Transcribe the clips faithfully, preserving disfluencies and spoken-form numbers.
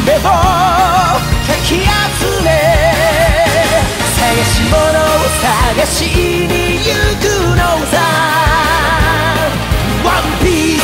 夢をかき集め探し物を探しに行くのさ One Piece.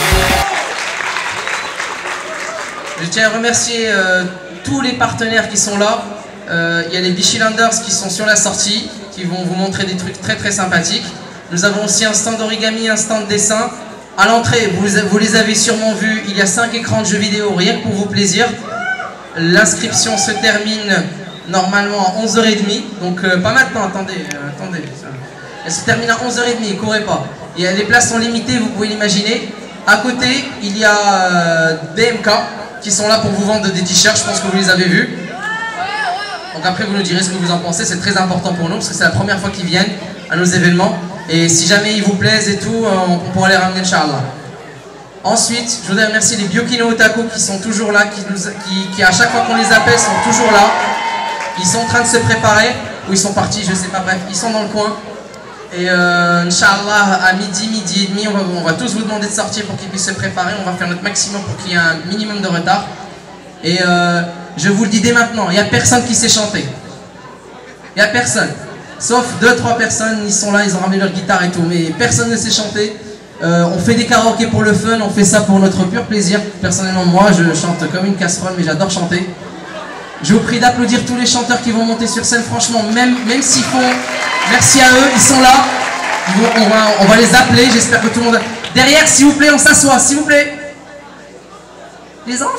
Je tiens à remercier euh, tous les partenaires qui sont là. Euh, il y a les Bichilanders qui sont sur la sortie, qui vont vous montrer des trucs très très sympathiques. Nous avons aussi un stand d'origami, un stand de dessin. À l'entrée, vous, vous les avez sûrement vus, il y a cinq écrans de jeux vidéo, rien que pour vos plaisirs. L'inscription se termine normalement à onze heures trente, donc euh, pas maintenant, attendez, euh, attendez. Ça. Elle se termine à onze heures trente, courez pas. Et, euh, les places sont limitées, vous pouvez l'imaginer. À côté, il y a euh, B M K qui sont là pour vous vendre des t-shirts, je pense que vous les avez vus. Donc après vous nous direz ce que vous en pensez, c'est très important pour nous parce que c'est la première fois qu'ils viennent à nos événements. Et si jamais ils vous plaisent et tout, on pourra les ramener, Inch'Allah. Ensuite, je voudrais remercier les Byokino Otaku qui sont toujours là, qui, nous, qui, qui à chaque fois qu'on les appelle sont toujours là. Ils sont en train de se préparer, ou ils sont partis, je sais pas, bref, ils sont dans le coin. Et euh, Inch'Allah, à midi, midi et demi, on va, on va tous vous demander de sortir pour qu'ils puissent se préparer. On va faire notre maximum pour qu'il y ait un minimum de retard. Et euh, je vous le dis dès maintenant, il n'y a personne qui sait chanter. Il n'y a personne. Sauf deux, trois personnes, ils sont là, ils ont ramené leur guitare et tout. Mais personne ne sait chanter. Euh, on fait des karaokés pour le fun, on fait ça pour notre pur plaisir. Personnellement, moi, je chante comme une casserole, mais j'adore chanter. Je vous prie d'applaudir tous les chanteurs qui vont monter sur scène, franchement, même, même s'ils font... Merci à eux, ils sont là. Ils vont, on, va, on va les appeler, j'espère que tout le monde... Derrière, s'il vous plaît, on s'assoit, s'il vous plaît. Les enfants.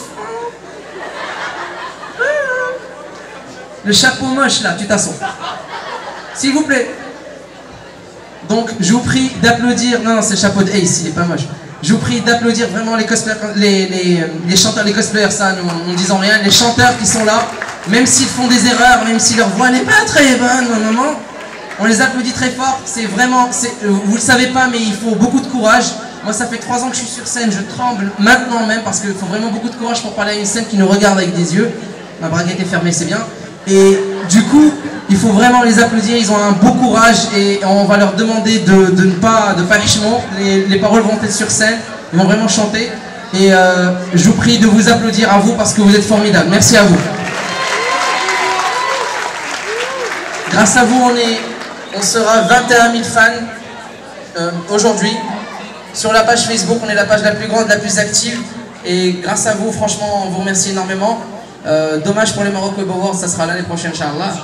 Le chapeau moche, là, tu t'assois. S'il vous plaît. Donc, je vous prie d'applaudir... Non, non, c'est le chapeau de Ace, il est pas moche. Je vous prie d'applaudir vraiment les cosplayers, les, les, les chanteurs, les cosplayers, ça, nous, en disant rien, les chanteurs qui sont là, même s'ils font des erreurs, même si leur voix n'est pas très bonne, non, non, non, on les applaudit très fort, c'est vraiment, vous le savez pas, mais il faut beaucoup de courage. Moi, ça fait trois ans que je suis sur scène, je tremble maintenant même, parce qu'il faut vraiment beaucoup de courage pour parler à une scène qui nous regarde avec des yeux. Ma braguette est fermée, c'est bien. Et du coup, il faut vraiment les applaudir, ils ont un beau courage et on va leur demander de, de ne pas, de pas les, les paroles vont être sur scène, ils vont vraiment chanter. Et euh, je vous prie de vous applaudir à vous parce que vous êtes formidables. Merci à vous. Grâce à vous, on, est, on sera vingt et un mille fans euh, aujourd'hui. Sur la page Facebook, on est la page la plus grande, la plus active. Et grâce à vous, franchement, on vous remercie énormément. Euh, dommage pour les Morocco Web Awards, ça sera l'année prochaine, Inch'Allah.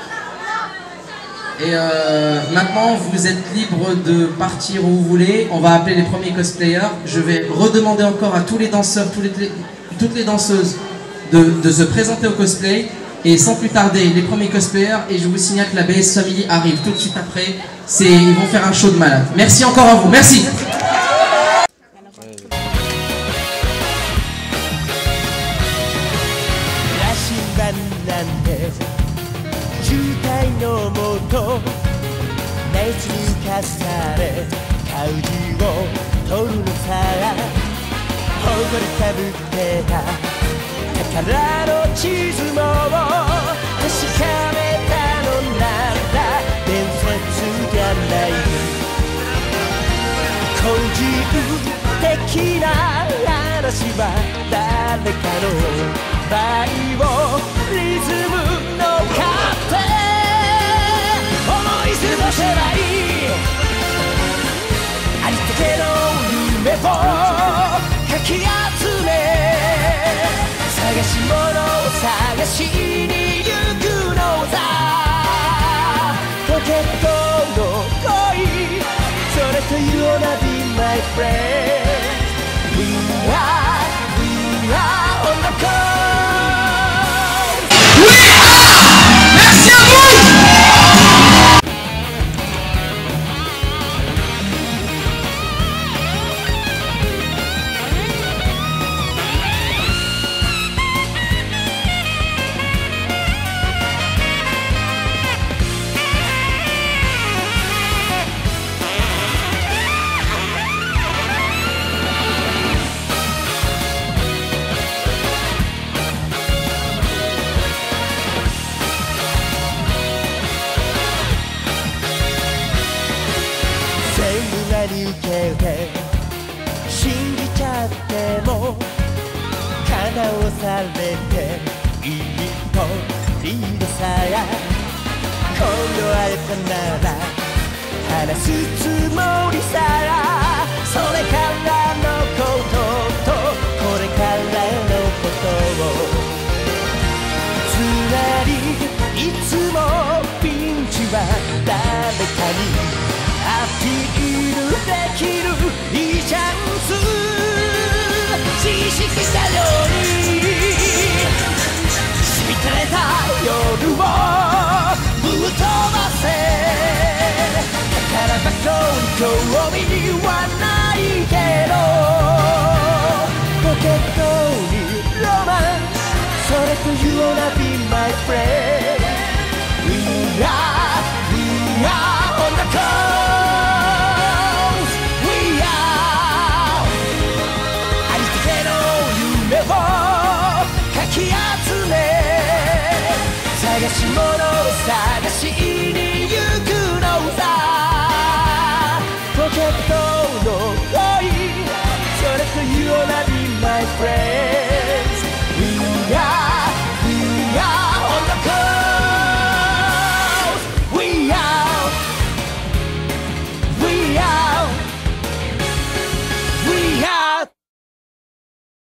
Et euh, maintenant, vous êtes libre de partir où vous voulez. On va appeler les premiers cosplayers. Je vais redemander encore à tous les danseurs, tous les, toutes les danseuses de, de se présenter au cosplay. Et sans plus tarder, les premiers cosplayers. Et je vous signale que la B S Family arrive tout de suite après. Ils vont faire un show de malade. Merci encore à vous. Merci. 直されて一歩リードさえ今度会えたなら話すつもりさそれからのこととこれからのことをつまりいつもピンチは誰かにアピールできるいいチャンス知識したようにしみたれた夜をぶっ飛ばせ宝箱に興味はないけどポケット